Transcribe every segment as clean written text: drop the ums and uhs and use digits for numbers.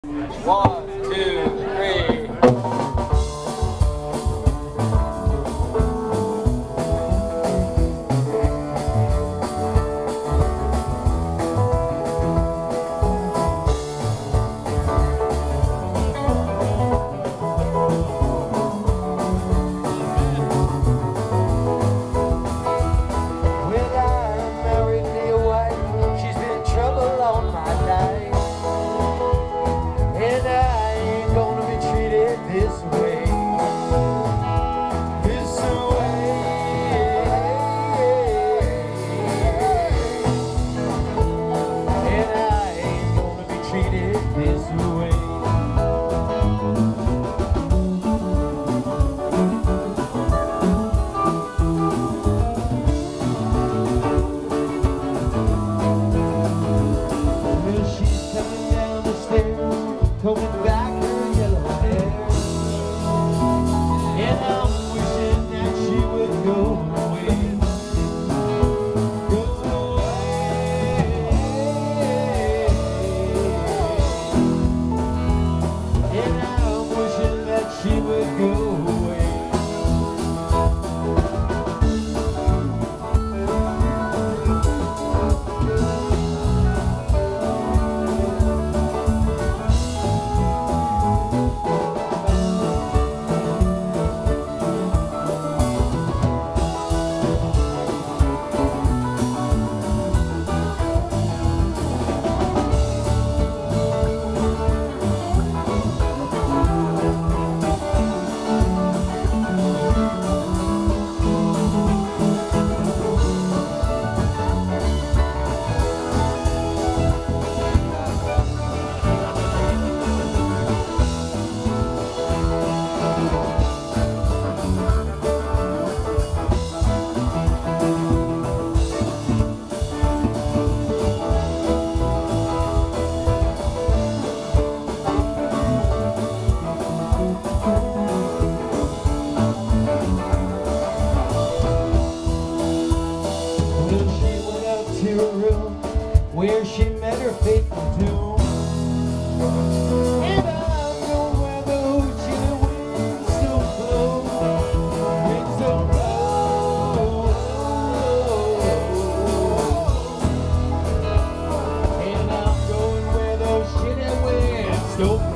1, 2, 3. Coming back her yellow hair, and I'm wishing that she would go away, go away. And I'm wishing that she would go away. Where she met her faithful doom, and I know where the ocean winds still blow, winds still blow, and I'm going where those shitty winds still blow.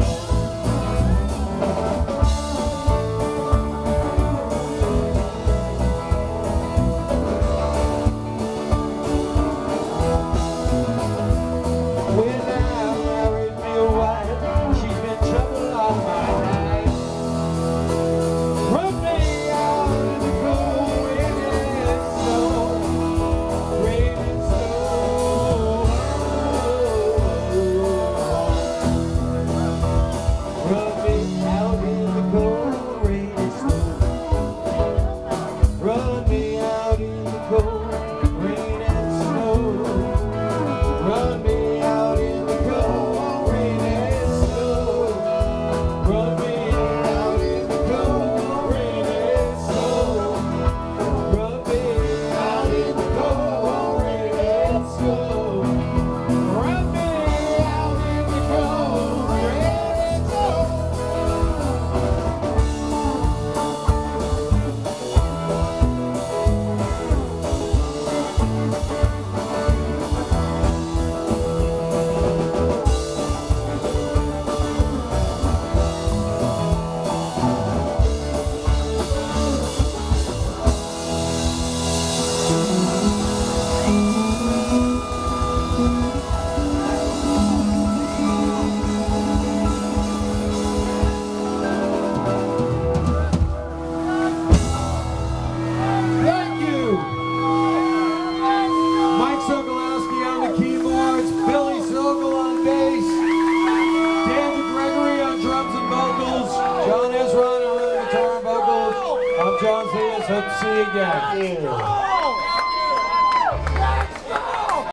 I'm John. Hope to see you again.